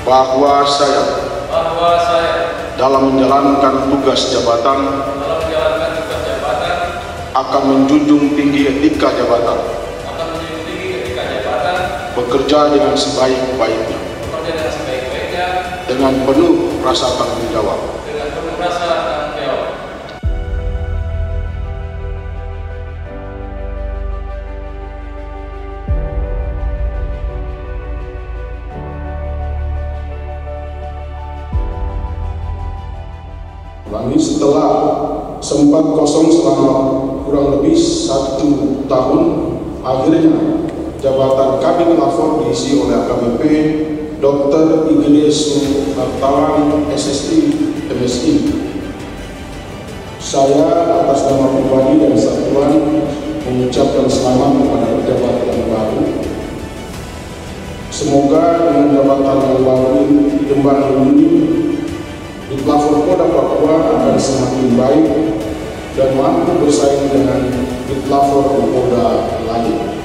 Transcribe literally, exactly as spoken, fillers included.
bahwa saya bahwa saya dalam menjalankan tugas jabatan dalam menjalankan tugas jabatan akan menjunjung tinggi etika jabatan, akan menjunjung tinggi etika jabatan, bekerja dengan sebaik-baiknya, bekerja dengan sebaik-baiknya, dengan penuh rasa tanggung jawab. dengan penuh rasa tanggung jawab. Ulangi, setelah sempat kosong selama kurang lebih satu tahun, akhirnya jabatan Kabid Lafor diisi oleh A K B P Doktor Igdes Hartawan S S I M S I. Saya atas nama pribadi dan satuan mengucapkan selamat kepada pejabat yang baru. Semoga dengan jabatan yang baru diemban ini, Ditlafor Polda Papua akan semakin baik dan mampu bersaing dengan Ditlafor Polda lain.